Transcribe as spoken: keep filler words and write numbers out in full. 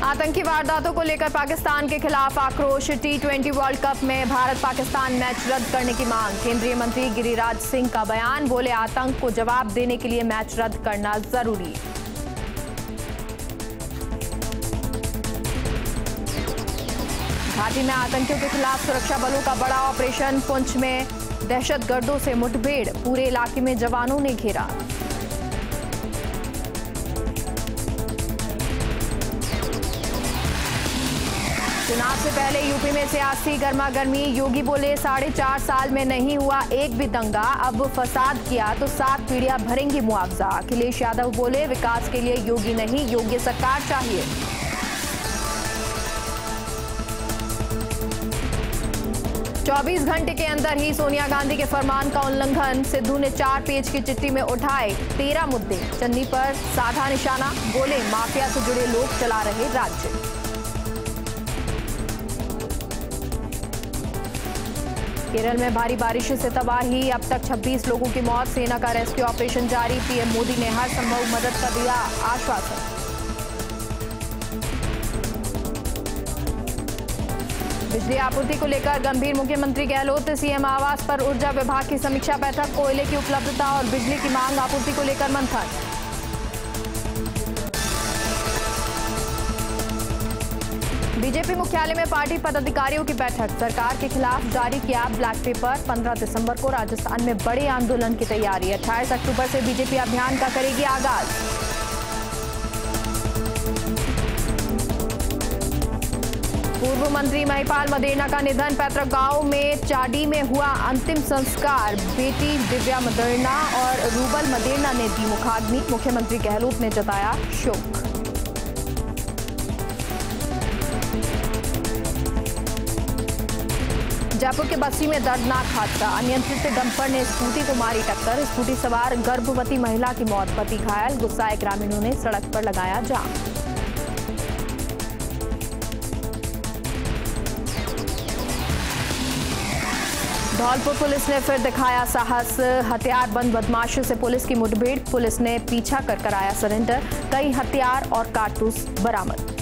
आतंकी वारदातों को लेकर पाकिस्तान के खिलाफ आक्रोश। टी ट्वेंटी वर्ल्ड कप में भारत पाकिस्तान मैच रद्द करने की मांग। केंद्रीय मंत्री गिरिराज सिंह का बयान, बोले आतंक को जवाब देने के लिए मैच रद्द करना जरूरी। घाटी में आतंकियों के खिलाफ सुरक्षा बलों का बड़ा ऑपरेशन। पुंछ में दहशतगर्दों से मुठभेड़, पूरे इलाके में जवानों ने घेरा। चुनाव से पहले यूपी में सियासी गर्मा गर्मी। योगी बोले साढ़े चार साल में नहीं हुआ एक भी दंगा, अब फसाद किया तो सात पीढ़ियां भरेंगी मुआवजा। अखिलेश यादव बोले विकास के लिए योगी नहीं, योग्य सरकार चाहिए। चौबीस घंटे के अंदर ही सोनिया गांधी के फरमान का उल्लंघन। सिद्धू ने चार पेज की चिट्ठी में उठाए तेरह मुद्दे। चन्नी पर साधा निशाना, बोले माफिया से जुड़े लोग चला रहे राज्य। केरल में भारी बारिश से तबाही, अब तक छब्बीस लोगों की मौत। सेना का रेस्क्यू ऑपरेशन जारी। पीएम मोदी ने हर संभव मदद का दिया आश्वासन। बिजली आपूर्ति को लेकर गंभीर मुख्यमंत्री गहलोत। सीएम आवास पर ऊर्जा विभाग की समीक्षा बैठक। कोयले की उपलब्धता और बिजली की मांग आपूर्ति को लेकर मंथन। बीजेपी मुख्यालय में पार्टी पदाधिकारियों की बैठक। सरकार के खिलाफ जारी किया ब्लैक पेपर। पंद्रह दिसंबर को राजस्थान में बड़े आंदोलन की तैयारी। अट्ठाईस अक्टूबर से बीजेपी अभियान का करेगी आगाज। पूर्व मंत्री महिपाल मदेरणा का निधन। पैतृक गांव में चाडी में हुआ अंतिम संस्कार। बेटी दिव्या मदेरणा और रूबल मदेरणा ने दी मुखाग्नि। मुख्यमंत्री गहलोत ने जताया शोक। जयपुर के बस्सी में दर्दनाक हादसा। अनियंत्रित डंपर ने स्कूटी को मारी टक्कर। स्कूटी सवार गर्भवती महिला की मौत, पति घायल। गुस्साए ग्रामीणों ने सड़क पर लगाया जाम। धौलपुर पुलिस ने फिर दिखाया साहस। हथियारबंद बदमाशों से पुलिस की मुठभेड़। पुलिस ने पीछा कर कराया सरेंडर। कई हथियार और कारतूस बरामद।